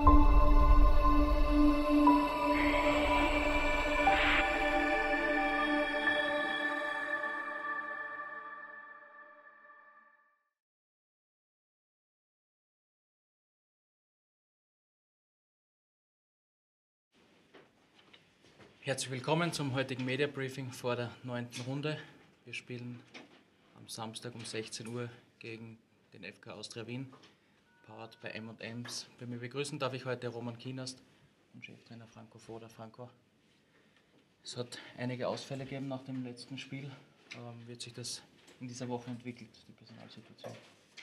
Herzlich willkommen zum heutigen Media Briefing vor der 9. Runde. Wir spielen am Samstag um 16 Uhr gegen den FK Austria Wien, powered bei M&M's. Bei mir begrüßen darf ich heute Roman Kienast und Cheftrainer Franco Foda. Franco, es hat einige Ausfälle gegeben nach dem letzten Spiel. Wie hat sich das in dieser Woche entwickelt, die Personalsituation?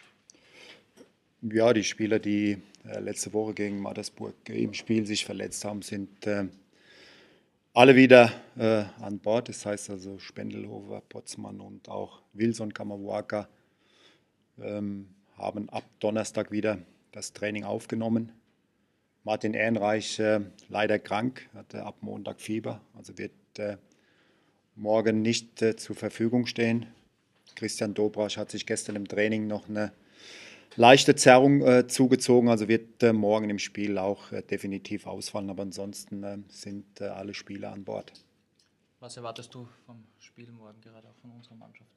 Ja, die Spieler, die letzte Woche gegen Mattersburg im Spiel sich verletzt haben, sind alle wieder an Bord. Das heißt also Spendelhofer, Potzmann und auch Wilson Kamawaka haben ab Donnerstag wieder das Training aufgenommen. Martin Ehrenreich leider krank, hatte ab Montag Fieber, also wird morgen nicht zur Verfügung stehen. Christian Dobrasch hat sich gestern im Training noch eine leichte Zerrung zugezogen, also wird morgen im Spiel auch definitiv ausfallen, aber ansonsten sind alle Spieler an Bord. Was erwartest du vom Spiel morgen, gerade auch von unserer Mannschaft?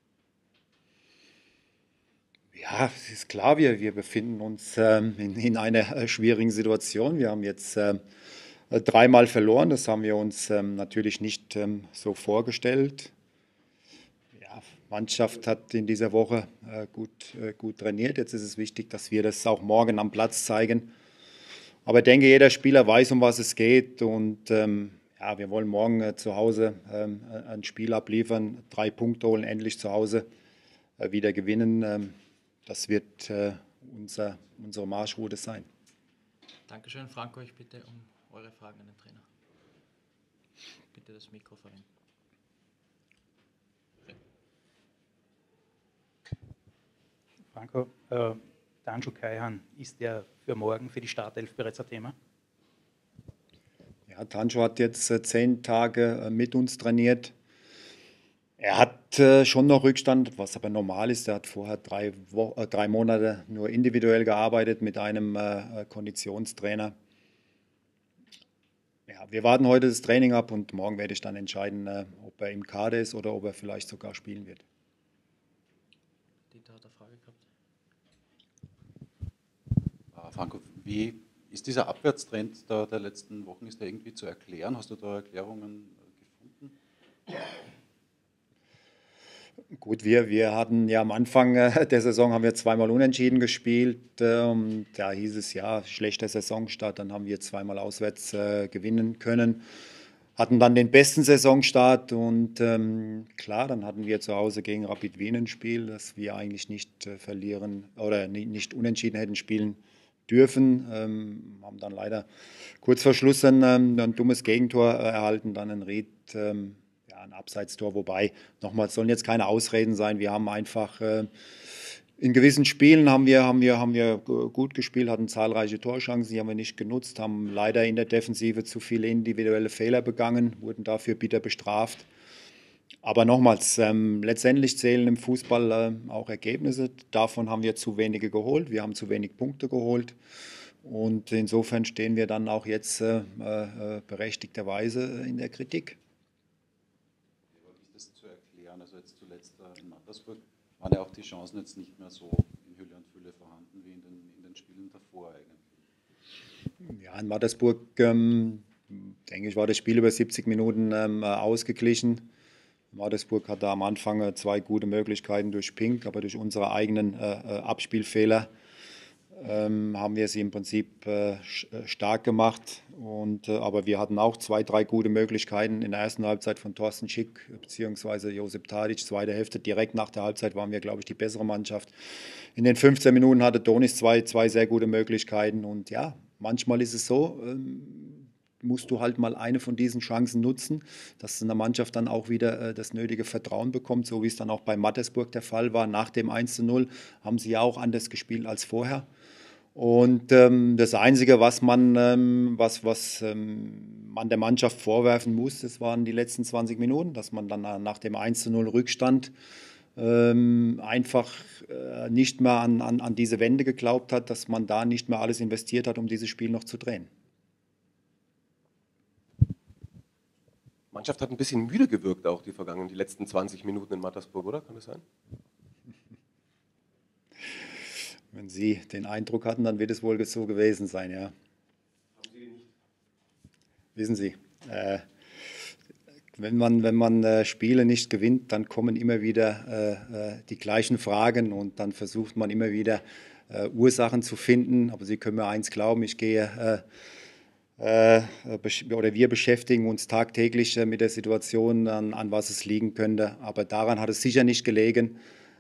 Ja, es ist klar, wir befinden uns in einer schwierigen Situation. Wir haben jetzt dreimal verloren, das haben wir uns natürlich nicht so vorgestellt. Ja, Mannschaft hat in dieser Woche gut trainiert. Jetzt ist es wichtig, dass wir das auch morgen am Platz zeigen. Aber ich denke, jeder Spieler weiß, um was es geht. Und ja, wir wollen morgen zu Hause ein Spiel abliefern, 3 Punkte holen, endlich zu Hause wieder gewinnen. Das wird unsere Marschroute sein. Dankeschön, Franco. Ich bitte um eure Fragen an den Trainer. Bitte das Mikro verwenden. Franco, Danjo Kaihan, ist der für morgen, für die Startelf bereits ein Thema? Ja, Tancho hat jetzt 10 Tage mit uns trainiert. Er hat schon noch Rückstand, was aber normal ist. Er hat vorher 3 Monate nur individuell gearbeitet mit einem Konditionstrainer. Ja, wir warten heute das Training ab und morgen werde ich dann entscheiden, ob er im Kader ist oder ob er vielleicht sogar spielen wird. Dieter hat eine Frage gehabt. Franco, wie ist dieser Abwärtstrend der letzten Wochen, ist der irgendwie zu erklären? Hast du da Erklärungen gefunden? Gut, wir hatten ja am Anfang der Saison haben wir 2-mal unentschieden gespielt. Da hieß es ja, schlechter Saisonstart, dann haben wir 2-mal auswärts gewinnen können. Hatten dann den besten Saisonstart und klar, dann hatten wir zu Hause gegen Rapid Wien ein Spiel, das wir eigentlich nicht verlieren oder nicht unentschieden hätten spielen dürfen. Haben dann leider kurz vor Schluss ein dummes Gegentor erhalten, dann ein Ried, ein Abseitstor, wobei, nochmal, es sollen jetzt keine Ausreden sein, wir haben einfach in gewissen Spielen haben wir gut gespielt, hatten zahlreiche Torchancen, die haben wir nicht genutzt, haben leider in der Defensive zu viele individuelle Fehler begangen, wurden dafür bitter bestraft. Aber nochmals, letztendlich zählen im Fußball auch Ergebnisse. Davon haben wir zu wenige geholt. Wir haben zu wenig Punkte geholt. Und insofern stehen wir dann auch jetzt berechtigterweise in der Kritik. Wie ist das zu erklären? Also jetzt zuletzt in Mattersburg waren ja auch die Chancen jetzt nicht mehr so in Hülle und Fülle vorhanden wie in den Spielen davor eigentlich. Ja, in Mattersburg, denke ich, war das Spiel über 70 Minuten ausgeglichen. Mattersburg hatte am Anfang 2 gute Möglichkeiten durch Pink, aber durch unsere eigenen Abspielfehler haben wir sie im Prinzip stark gemacht. Aber wir hatten auch 2, 3 gute Möglichkeiten in der ersten Halbzeit von Thorsten Schick bzw. Josip Tadic. Zweite Hälfte, direkt nach der Halbzeit waren wir, glaube ich, die bessere Mannschaft. In den 15 Minuten hatte Donis 2 sehr gute Möglichkeiten. Und ja, manchmal ist es so, musst du halt mal eine von diesen Chancen nutzen, dass eine Mannschaft dann auch wieder das nötige Vertrauen bekommt, so wie es dann auch bei Mattersburg der Fall war. Nach dem 1:0 haben sie ja auch anders gespielt als vorher. Und das Einzige, was man der Mannschaft vorwerfen muss, das waren die letzten 20 Minuten, dass man dann nach dem 1:0 Rückstand einfach nicht mehr an diese Wende geglaubt hat, dass man da nicht mehr alles investiert hat, um dieses Spiel noch zu drehen. Die Mannschaft hat ein bisschen müde gewirkt, auch die letzten 20 Minuten in Mattersburg, oder? Kann das sein? Wenn Sie den Eindruck hatten, dann wird es wohl so gewesen sein, ja. Haben Sie den nicht? Wissen Sie, wenn man Spiele nicht gewinnt, dann kommen immer wieder die gleichen Fragen und dann versucht man immer wieder Ursachen zu finden. Aber Sie können mir eins glauben, wir beschäftigen uns tagtäglich mit der Situation, an was es liegen könnte. Aber daran hat es sicher nicht gelegen.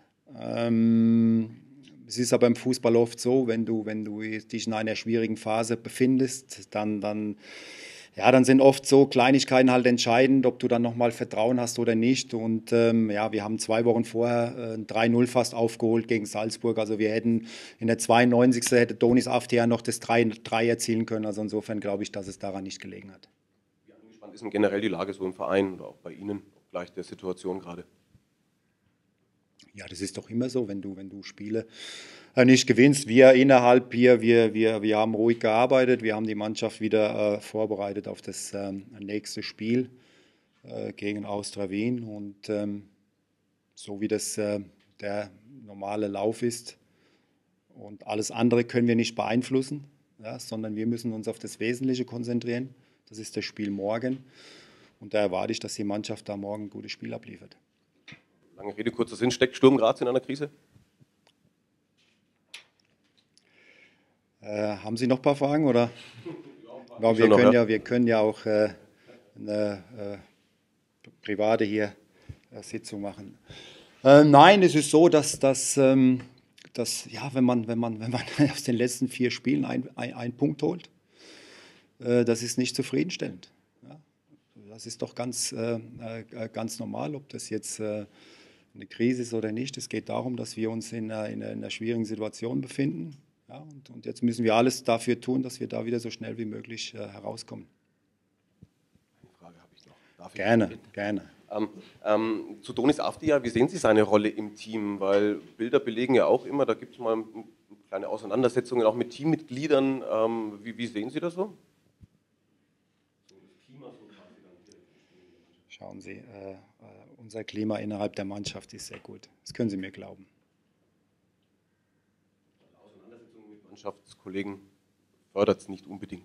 Es ist aber im Fußball oft so, wenn du dich in einer schwierigen Phase befindest, dann sind oft so Kleinigkeiten halt entscheidend, ob du dann nochmal Vertrauen hast oder nicht. Und wir haben 2 Wochen vorher 3-0 fast aufgeholt gegen Salzburg. Also wir hätten in der 92. hätte Donis Aftian noch das 3 erzielen können. Also insofern glaube ich, dass es daran nicht gelegen hat. Wie angespannt ist denn generell die Lage so im Verein oder auch bei Ihnen, gleich der Situation gerade? Ja, das ist doch immer so, wenn du Spiele nicht gewinnst. Wir haben ruhig gearbeitet, wir haben die Mannschaft wieder vorbereitet auf das nächste Spiel gegen Austria Wien. Und so wie das der normale Lauf ist und alles andere können wir nicht beeinflussen, ja, sondern wir müssen uns auf das Wesentliche konzentrieren. Das ist das Spiel morgen. Und da erwarte ich, dass die Mannschaft da morgen ein gutes Spiel abliefert. Lange Rede, kurzer Sinn. Steckt Sturm Graz in einer Krise? Haben Sie noch ein paar Fragen? Oder? Ja, wir können ja auch eine private hier Sitzung machen. Nein, es ist so, dass wenn man aus den letzten 4 Spielen einen Punkt holt, das ist nicht zufriedenstellend. Ja? Das ist doch ganz normal, ob das jetzt eine Krise ist oder nicht. Es geht darum, dass wir uns in einer schwierigen Situation befinden. Ja, und jetzt müssen wir alles dafür tun, dass wir da wieder so schnell wie möglich herauskommen. Eine Frage habe ich noch. Darf ich? Gerne. Zu Donis Aftian, wie sehen Sie seine Rolle im Team? Weil Bilder belegen ja auch immer, da gibt es mal kleine Auseinandersetzungen auch mit Teammitgliedern. Wie sehen Sie das so? Schauen Sie, unser Klima innerhalb der Mannschaft ist sehr gut. Das können Sie mir glauben. Auseinandersetzungen mit Mannschaftskollegen fördert es nicht unbedingt.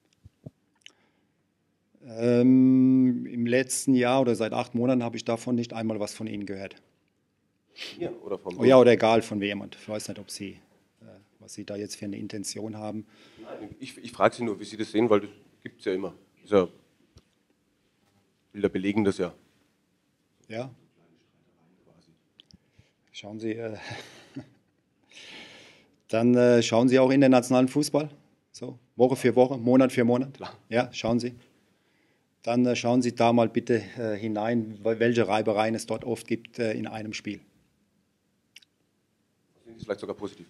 Im letzten Jahr oder seit 8 Monaten habe ich davon nicht einmal was von Ihnen gehört. Hier oder vom Oh ja, oder egal von wem. Ich weiß nicht, was Sie da jetzt für eine Intention haben. Nein, ich frage Sie nur, wie Sie das sehen, weil das gibt es ja immer. Ja, Bilder belegen das ja. Ja. Schauen Sie, dann schauen Sie auch internationalen Fußball, so Woche für Woche, Monat für Monat. Klar. Ja, schauen Sie. Dann schauen Sie da mal bitte hinein, welche Reibereien es dort oft gibt in einem Spiel. Sehen Sie vielleicht sogar positiv?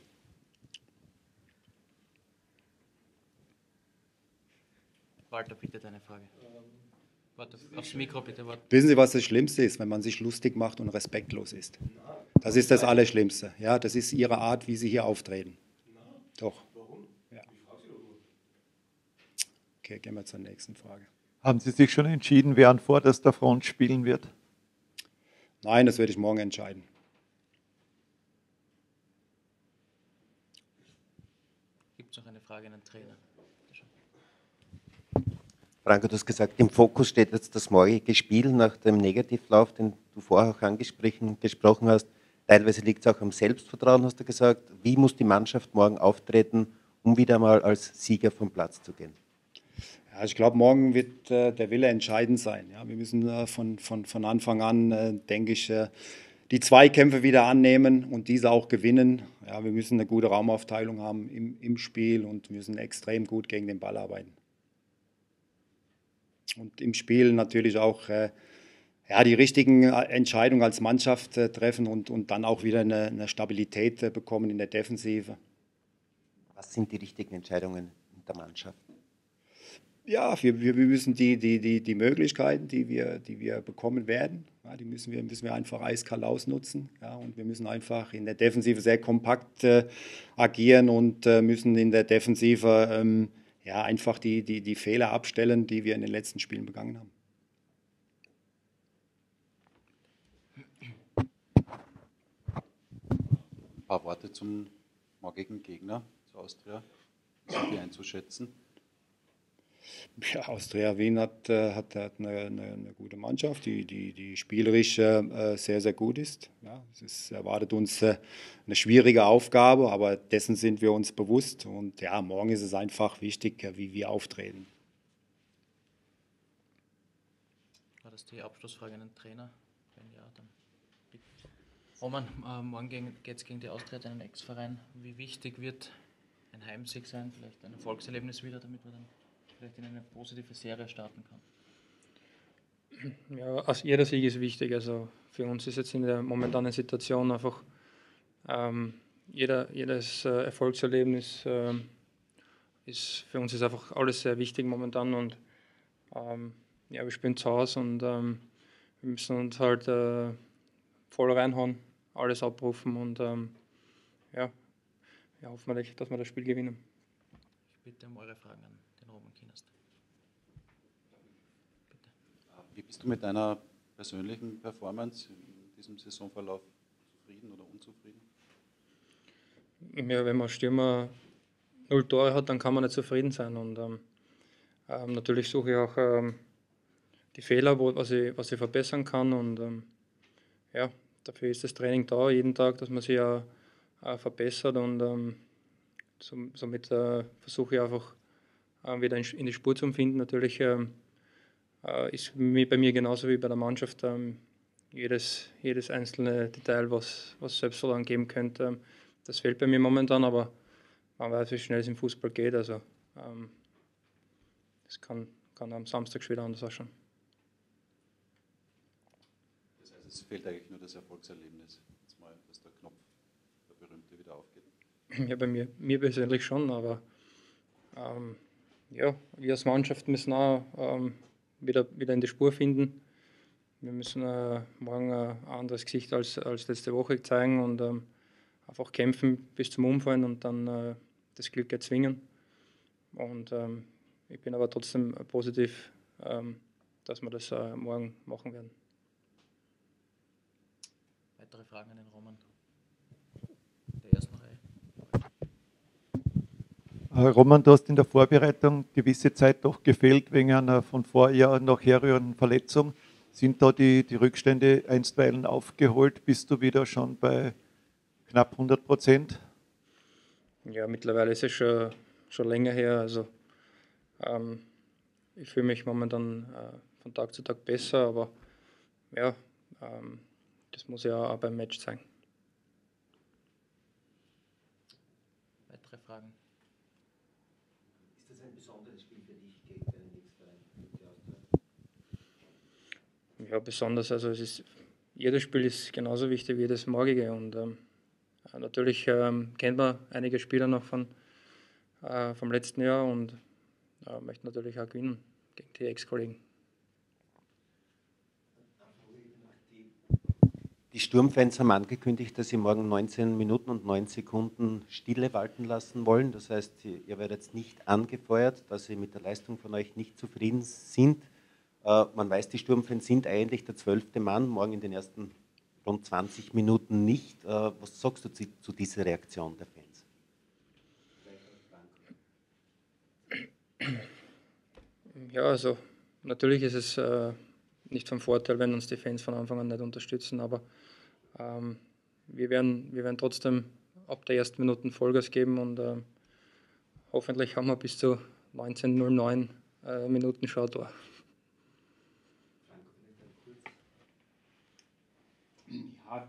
Walter, bitte deine Frage. Warte, aufs Mikro bitte. Warte. Wissen Sie, was das Schlimmste ist, wenn man sich lustig macht und respektlos ist? Das ist das Allerschlimmste. Ja, das ist Ihre Art, wie Sie hier auftreten. Doch. Warum? Ja. Okay, gehen wir zur nächsten Frage. Haben Sie sich schon entschieden, wer an vorderster Front spielen wird? Nein, das werde ich morgen entscheiden. Gibt es noch eine Frage an den Trainer? Franco, du hast gesagt, im Fokus steht jetzt das morgige Spiel nach dem Negativlauf, den du vorher auch angesprochen hast. Teilweise liegt es auch am Selbstvertrauen, hast du gesagt. Wie muss die Mannschaft morgen auftreten, um wieder mal als Sieger vom Platz zu gehen? Ja, ich glaube, morgen wird der Wille entscheidend sein. Ja, wir müssen von Anfang an, denke ich, die Zweikämpfe wieder annehmen und diese auch gewinnen. Ja, wir müssen eine gute Raumaufteilung haben im Spiel und müssen extrem gut gegen den Ball arbeiten. Und im Spiel natürlich auch die richtigen Entscheidungen als Mannschaft treffen und dann auch wieder eine Stabilität bekommen in der Defensive. Was sind die richtigen Entscheidungen in der Mannschaft? Ja, wir müssen die Möglichkeiten, die wir bekommen werden, ja, die müssen wir einfach eiskalt ausnutzen. Ja, und wir müssen einfach in der Defensive sehr kompakt agieren und müssen in der Defensive ja, einfach die Fehler abstellen, die wir in den letzten Spielen begangen haben. Ein paar Worte zum morgigen Gegner, zu Austria. Wie sind die einzuschätzen? Ja, Austria Wien hat eine gute Mannschaft, die spielerisch sehr, sehr gut ist. Ja, erwartet uns eine schwierige Aufgabe, aber dessen sind wir uns bewusst. Und ja, morgen ist es einfach wichtig, wie wir auftreten. War das die Abschlussfrage an den Trainer? Wenn ja, dann bitte. Roman, morgen geht es gegen die Austria, deinen Ex-Verein. Wie wichtig wird ein Heimsieg sein, vielleicht ein Erfolgserlebnis wieder, damit man dann vielleicht in eine positive Serie starten kann? Ja, also jeder Sieg ist wichtig. Also für uns ist jetzt in der momentanen Situation einfach jedes Erfolgserlebnis ist für uns ist einfach alles sehr wichtig momentan und ja, wir spielen zu Hause und wir müssen uns halt voll reinhauen, alles abrufen und ja, hoffen wir, dass wir das Spiel gewinnen. Ich bitte um eure Fragen an den Roman Kienast. Wie bist du mit deiner persönlichen Performance in diesem Saisonverlauf zufrieden oder unzufrieden? Ja, wenn man Stürmer 0 Tore hat, dann kann man nicht zufrieden sein. Und natürlich suche ich auch die Fehler, was ich verbessern kann. Und ja, dafür ist das Training da, jeden Tag, dass man sich auch verbessert. Und somit versuche ich einfach wieder in die Spur zu finden. Natürlich ist bei mir genauso wie bei der Mannschaft jedes einzelne Detail, was Selbstvertrauen geben könnte, das fehlt bei mir momentan, aber man weiß, wie schnell es im Fußball geht. Also das kann am Samstag schon wieder anders ausschauen. Das heißt, es fehlt eigentlich nur das Erfolgserlebnis, jetzt mal, dass der Knopf, der berühmte, wieder aufgeht. Ja, bei mir persönlich schon, aber ja, wir als Mannschaft müssen auch wieder in die Spur finden. Wir müssen morgen ein anderes Gesicht als letzte Woche zeigen und einfach kämpfen bis zum Umfallen und dann das Glück erzwingen. Und ich bin aber trotzdem positiv, dass wir das morgen machen werden. Weitere Fragen an den Roman? Der ersten Reihe. Roman, du hast in der Vorbereitung gewisse Zeit doch gefehlt wegen einer von Vorjahr noch herrührenden Verletzung. Sind da die Rückstände einstweilen aufgeholt? Bist du wieder schon bei knapp 100%? Ja, mittlerweile ist es schon länger her. Also ich fühle mich momentan von Tag zu Tag besser, aber ja, das muss ja auch beim Match sein. Weitere Fragen? Ist das ein besonderes Spiel für dich gegen deinen Ex-Verein? Ja, besonders. Also jedes Spiel ist genauso wichtig wie das morgige und natürlich kennt man einige Spieler noch vom letzten Jahr und möchte natürlich auch gewinnen gegen die Ex-Kollegen. Die Sturmfans haben angekündigt, dass sie morgen 19 Minuten und 9 Sekunden Stille walten lassen wollen. Das heißt, ihr werdet jetzt nicht angefeuert, dass sie mit der Leistung von euch nicht zufrieden sind. Man weiß, die Sturmfans sind eigentlich der 12. Mann, morgen in den ersten rund 20 Minuten nicht. Was sagst du zu dieser Reaktion der Fans? Ja, also natürlich ist es nicht von Vorteil, wenn uns die Fans von Anfang an nicht unterstützen, aber wir werden trotzdem ab der ersten Minute Vollgas geben und hoffentlich haben wir bis zu 19:09 Minuten Schautor. Ja,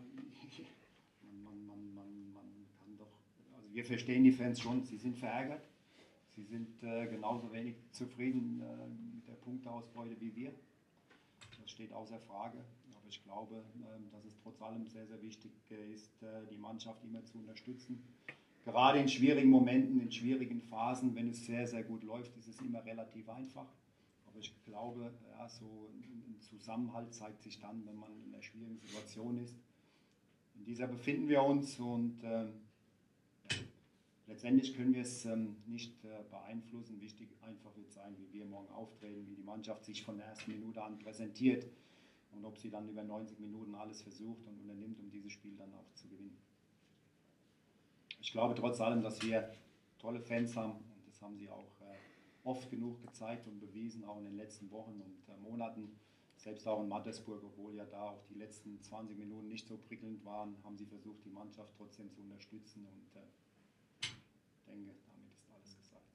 man kann doch, also wir verstehen die Fans schon, sie sind verärgert, sie sind genauso wenig zufrieden mit der Punkteausbeute wie wir. Das steht außer Frage, aber ich glaube, dass es trotz allem sehr, sehr wichtig ist, die Mannschaft immer zu unterstützen gerade in schwierigen Momenten, in schwierigen Phasen, wenn es sehr, sehr gut läuft, ist es immer relativ einfach. Aber ich glaube, ja, so ein Zusammenhalt zeigt sich dann, wenn man in einer schwierigen Situation ist. In dieser befinden wir uns und letztendlich können wir es nicht beeinflussen. Wichtig einfach wird sein, wie wir morgen auftreten, wie die Mannschaft sich von der ersten Minute an präsentiert und ob sie dann über 90 Minuten alles versucht und unternimmt, um dieses Spiel dann auch zu gewinnen. Ich glaube trotz allem, dass wir tolle Fans haben und das haben sie auch oft genug gezeigt und bewiesen, auch in den letzten Wochen und Monaten. Selbst auch in Mattersburg, obwohl ja da auch die letzten 20 Minuten nicht so prickelnd waren, haben sie versucht, die Mannschaft trotzdem zu unterstützen und ich denke, damit ist alles gesagt.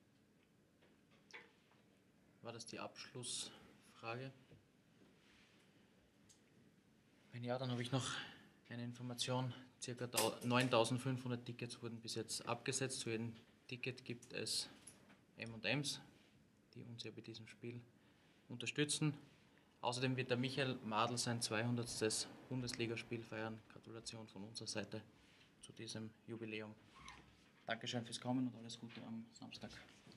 War das die Abschlussfrage? Wenn ja, dann habe ich noch eine Information. Circa 9.500 Tickets wurden bis jetzt abgesetzt. Zu jedem Ticket gibt es M&Ms, die uns ja bei diesem Spiel unterstützen. Außerdem wird der Michael Madl sein 200. Bundesligaspiel feiern. Gratulation von unserer Seite zu diesem Jubiläum. Dankeschön fürs Kommen und alles Gute am Samstag.